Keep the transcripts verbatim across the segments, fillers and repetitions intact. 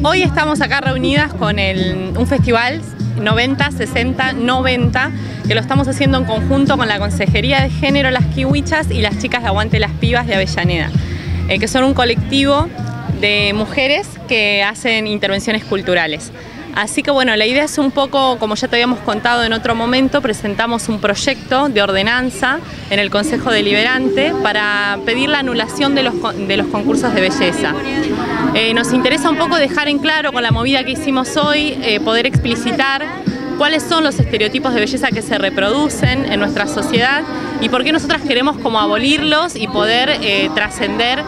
Hoy estamos acá reunidas con el, un festival noventa sesenta noventa que lo estamos haciendo en conjunto con la Consejería de Género Las Kiwichas y las chicas de Aguante las Pibas de Avellaneda, eh, que son un colectivo de mujeres que hacen intervenciones culturales. Así que bueno, la idea es un poco, como ya te habíamos contado en otro momento, presentamos un proyecto de ordenanza en el Consejo Deliberante para pedir la anulación de los, de los concursos de belleza. Eh, nos interesa un poco dejar en claro con la movida que hicimos hoy, eh, poder explicitar cuáles son los estereotipos de belleza que se reproducen en nuestra sociedad y por qué nosotras queremos como abolirlos y poder eh, trascender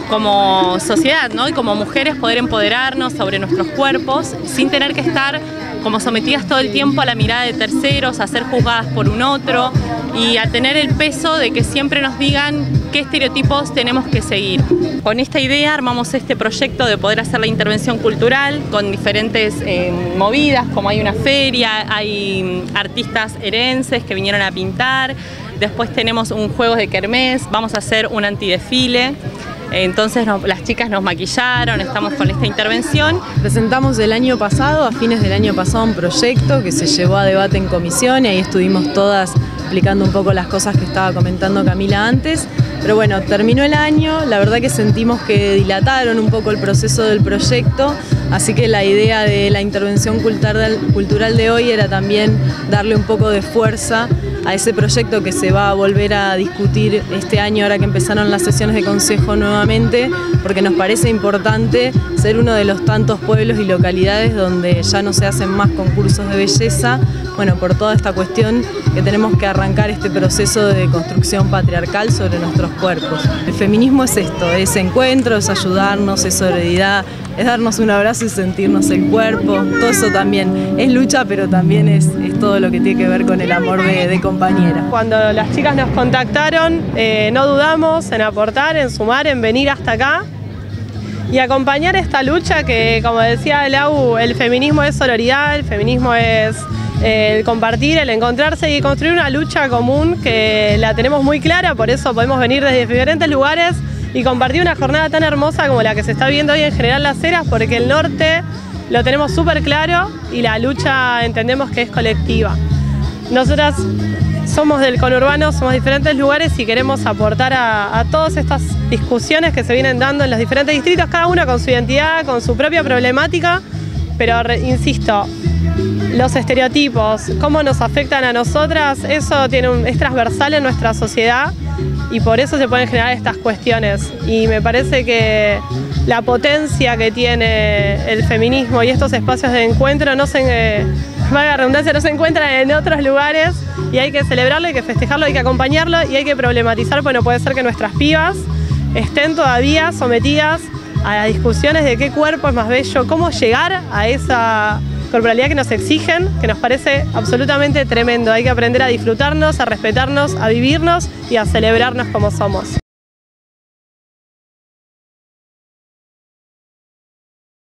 como sociedad, ¿no? Y como mujeres poder empoderarnos sobre nuestros cuerpos sin tener que estar como sometidas todo el tiempo a la mirada de terceros, a ser juzgadas por un otro y a tener el peso de que siempre nos digan qué estereotipos tenemos que seguir. Con esta idea armamos este proyecto de poder hacer la intervención cultural con diferentes eh, movidas, como hay una feria, hay artistas herenses que vinieron a pintar, después tenemos un juego de kermés, vamos a hacer un antidesfile. Entonces no, las chicas nos maquillaron, estamos con esta intervención. Presentamos el año pasado, a fines del año pasado, un proyecto que se llevó a debate en comisión y ahí estuvimos todas explicando un poco las cosas que estaba comentando Camila antes. Pero bueno, terminó el año, la verdad que sentimos que dilataron un poco el proceso del proyecto, así que la idea de la intervención cultural de hoy era también darle un poco de fuerza a ese proyecto que se va a volver a discutir este año ahora que empezaron las sesiones de consejo nuevamente, porque nos parece importante ser uno de los tantos pueblos y localidades donde ya no se hacen más concursos de belleza, bueno, por toda esta cuestión que tenemos que arrancar este proceso de construcción patriarcal sobre nuestros cuerpos. El feminismo es esto, es encuentro, es ayudarnos, es sororidad, es darnos un abrazo y sentirnos el cuerpo, todo eso también es lucha, pero también es, es todo lo que tiene que ver con el amor de, de compañera. Cuando las chicas nos contactaron, eh, no dudamos en aportar, en sumar, en venir hasta acá y acompañar esta lucha que, como decía Lau, el feminismo es sororidad, el feminismo es eh, el compartir, el encontrarse y construir una lucha común que la tenemos muy clara, por eso podemos venir desde diferentes lugares y compartir una jornada tan hermosa como la que se está viendo hoy en General Las Heras, porque el norte lo tenemos súper claro y la lucha entendemos que es colectiva. Nosotras somos del conurbano, somos de diferentes lugares y queremos aportar a, a todas estas discusiones que se vienen dando en los diferentes distritos, cada uno con su identidad, con su propia problemática, pero re, insisto, los estereotipos, cómo nos afectan a nosotras, eso tiene un, es transversal en nuestra sociedad y por eso se pueden generar estas cuestiones. Y me parece que la potencia que tiene el feminismo y estos espacios de encuentro no se, eh, valga la redundancia, no se encuentran en otros lugares y hay que celebrarlo, hay que festejarlo, hay que acompañarlo y hay que problematizar, porque no puede ser que nuestras pibas estén todavía sometidas a las discusiones de qué cuerpo es más bello, cómo llegar a esa corporalidad que nos exigen, que nos parece absolutamente tremendo. Hay que aprender a disfrutarnos, a respetarnos, a vivirnos y a celebrarnos como somos.